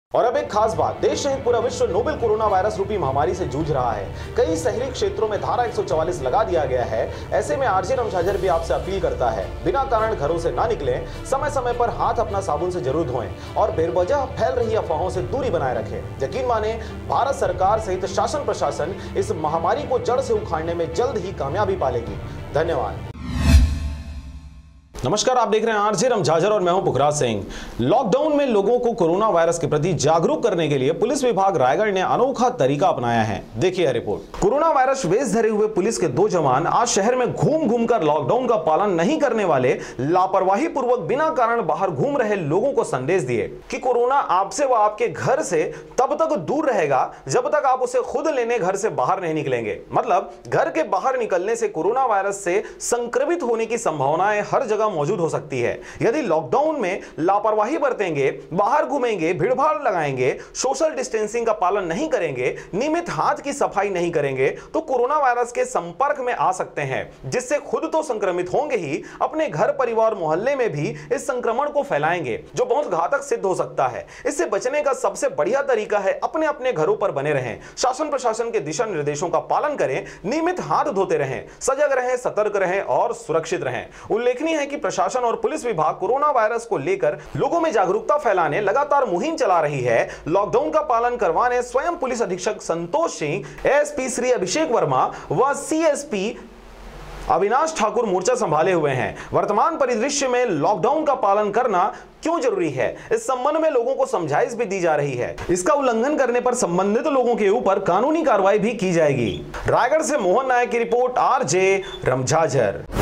और अब एक खास बात, देश सहित पूरा विश्व नोवेल कोरोना वायरस रूपी महामारी से जूझ रहा है। कई शहरी क्षेत्रों में धारा 144 लगा दिया गया है। ऐसे में आरजे रमझाझर भी आपसे अपील करता है, बिना कारण घरों से ना निकलें, समय समय पर हाथ अपना साबुन से जरूर धोएं और बेवजह फैल रही अफवाहों से दूरी बनाए रखें। यकीन माने, भारत सरकार सहित शासन प्रशासन इस महामारी को जड़ से उखाड़ने में जल्द ही कामयाबी पालेगी। धन्यवाद। नमस्कार, आप देख रहे हैं आरजे रमझाझर और मैं हूं पुखराज सिंह। लॉकडाउन में लोगों को कोरोना वायरस के प्रति जागरूक करने के लिए पुलिस विभाग रायगढ़ ने अनोखा तरीका अपनाया है। देखिए यह रिपोर्ट। कोरोना वायरस वेश धरे हुए पुलिस के 2 जवान आज शहर में घूम घूम कर लॉकडाउन का पालन नहीं करने वाले लापरवाही पूर्वक बिना कारण बाहर घूम रहे लोगों को संदेश दिए कि कोरोना आपसे व आपके घर से तब तक दूर रहेगा जब तक आप उसे खुद लेने घर से बाहर नहीं निकलेंगे। मतलब घर के बाहर निकलने से कोरोना वायरस से संक्रमित होने की संभावनाएं हर जगह मौजूद हो सकती है। यदि लॉकडाउन में लापरवाही बरतेंगे, बाहर घूमेंगे, भीड़भाड़ लगाएंगे, सोशल डिस्टेंसिंग का पालन नहीं करेंगे, नियमित हाथ की सफाई नहीं करेंगे तो कोरोना वायरस के संपर्क में आ सकते हैं, जिससे खुद तो संक्रमित होंगे ही, अपने घर परिवार मोहल्ले में भी इस संक्रमण को फैलाएंगे, जो बहुत घातक सिद्ध हो सकता है। इससे बचने का सबसे बढ़िया तरीका है अपने अपने घरों पर बने रहें, शासन प्रशासन के दिशा निर्देशों का पालन करें, नियमित हाथ धोते रहें, सजग रहें, सतर्क रहें और सुरक्षित रहें। उल्लेखनीय है कि प्रशासन और पुलिस विभाग कोरोना वायरस को लेकर लोगों में जागरूकता फैलाने लगातार मुहिम चला रही है। लॉकडाउन का पालन करवाने स्वयं पुलिस अधीक्षक संतोष सिंह, एएसपी श्री अभिषेक वर्मा व सीएसपी अविनाश ठाकुर मोर्चा संभाले हुए हैं। वर्तमान परिदृश्य में लॉकडाउन का पालन करना क्यों जरूरी है, इस संबंध में लोगों को समझाइश भी दी जा रही है। इसका उल्लंघन करने पर संबंधित लोगों के ऊपर कानूनी कार्रवाई भी की जाएगी। रायगढ़ से मोहन नायक की रिपोर्ट, आरजे रमझाझर।